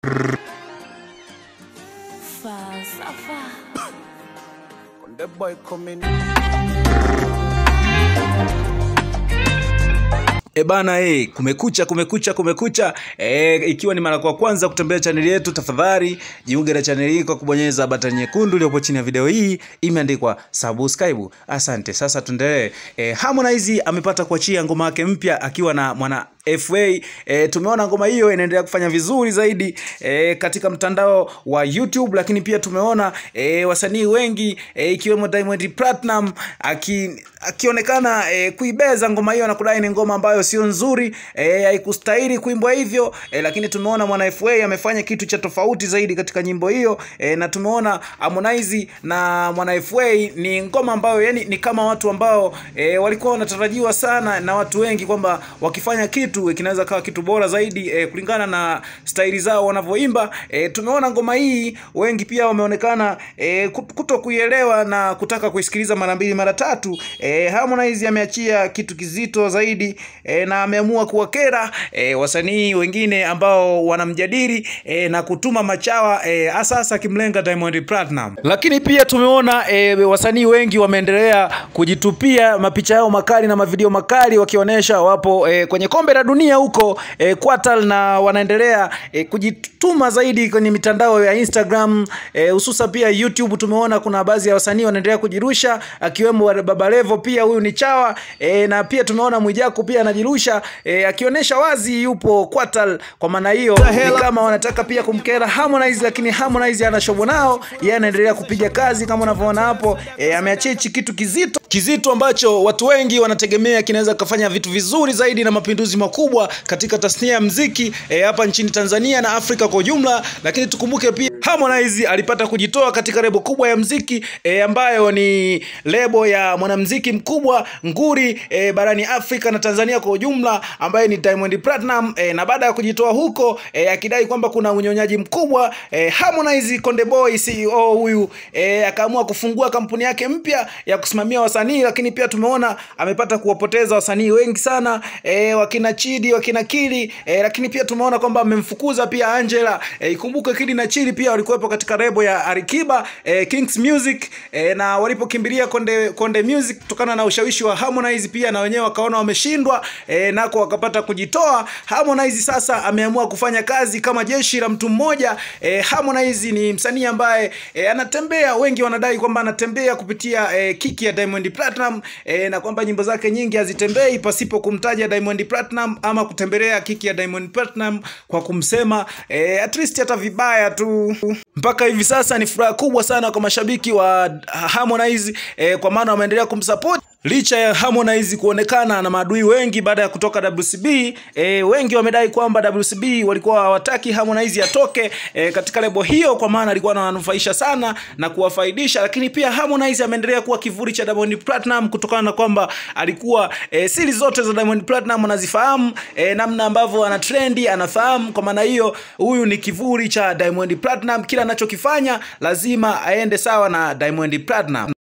Falsafa. When the boy coming. Bana kumekucha. Ikiwa ni mara kwa kwanza kutembea channel yetu, tafadhali jiunge na channel hii kwa kubonyeza button nyekundu iliyopo chini ya video hii imeandikwa subscribe. Asante. Sasa tuendelee. Harmonize amepata kuachia ngoma yake mpya akiwa na Mwana FA. Tumeona ngoma hiyo inaendelea kufanya vizuri zaidi katika mtandao wa YouTube, lakini pia tumeona wasanii wengi ikiwemo Diamond Platinum akionekana kuibeza ngoma hiyo na kudai ni ngoma ambayo sio nzuri, haikustahili kuimbwa hivyo, lakini tumeona Mwana FA amefanya kitu cha tofauti zaidi katika nyimbo hiyo, na tumeona Harmonize na Mwana FA ni ngoma ambayo yani ni kama watu ambao walikuwa wanatarajiwa sana na watu wengi kwamba wakifanya kitu kinaweza kawa kitu bora zaidi kulingana na staili zao wanavyoimba. Tumeona ngoma hii wengi pia wameonekana kutokuielewa na kutaka kuisikiliza mara mbili mara tatu. Harmonize ameachia kitu kizito zaidi na ameamua kuwakera wasanii wengine ambao wanamjadili na kutuma machawa hasa kimlenga Diamond Platinum. Lakini pia tumeona wasanii wengi wameendelea kujitupia mapicha yao makali na mavideo makali wakionyesha wapo kwenye kombe la dunia huko Qatar, na wanaendelea kujituma zaidi kwenye mitandao ya Instagram, hususa pia YouTube. Tumeona kuna baadhi ya wasanii wanaendelea kujirusha akiwemo Baba Levo, pia huyu ni chawa, na pia tumeona Mwijaku pia anajirusha akionyesha wazi yupo Qatar. Kwa maana hiyo ni kama wanataka pia kumkera Harmonize, lakini Harmonize anashobo nao, yeye anaendelea kupiga kazi kama unavyoona hapo. Ameachia kitu kizito ambacho watu wengi wanategemea kinaweza kufanya vitu vizuri zaidi na mapinduzi makubwa katika tasnia ya muziki hapa nchini Tanzania na Afrika kwa ujumla. Lakini tukumbuke pia Harmonize alipata kujitoa katika lebo kubwa ya muziki ambayo ni lebo ya mwanamuziki mkubwa nguri barani Afrika na Tanzania kwa ujumla, ambaye ni Diamond Platinum, na baada ya kujitoa huko akidai kwamba kuna unyonyaji mkubwa, Harmonize Konde Boy CEO huyu akaamua kufungua kampuni yake mpya ya kusimamia wasanii. Lakini pia tumeona amepata kuwapoteza wasanii wengi sana, wakina Chidi, wakina Kili, lakini pia tumeona kwamba amemfukuza pia Angela. Ikumbuke Kili na Chidi pia walikuwepo katika lebo ya Alikiba Kings Music, na walipokimbilia Konde Music kutokana na ushawishi wa Harmonize, pia na wenyewe wakaona wameshindwa, nako wakapata kujitoa. Harmonize sasa ameamua kufanya kazi kama jeshi la mtu mmoja. Harmonize ni msanii ambaye anatembea, wengi wanadai kwamba anatembea kupitia kiki ya Diamond Platinum, na kwamba nyimbo zake nyingi hazitembei pasipo kumtaja Diamond Platinum ama kutembelea kiki ya Diamond Platinum kwa kumsema at least hata vibaya tu. Mpaka hivi sasa ni furaha kubwa sana kwa mashabiki wa Harmonize, kwa maana wameendelea kumsupport licha ya Harmonize kuonekana na maadui wengi baada ya kutoka WCB. Wengi wamedai kwamba WCB walikuwa hawataki Harmonize atoke katika lebo hiyo, kwa maana alikuwa anawanufaisha sana na kuwafaidisha. Lakini pia Harmonize ameendelea kuwa kivuli cha Diamond Platinum kutokana na kwamba alikuwa siri zote za Diamond Platinum anazifahamu, namna ambavyo ana trendi anafahamu. Kwa maana hiyo huyu ni kivuli cha Diamond Platinum, kila anachokifanya lazima aende sawa na Diamond Platinum.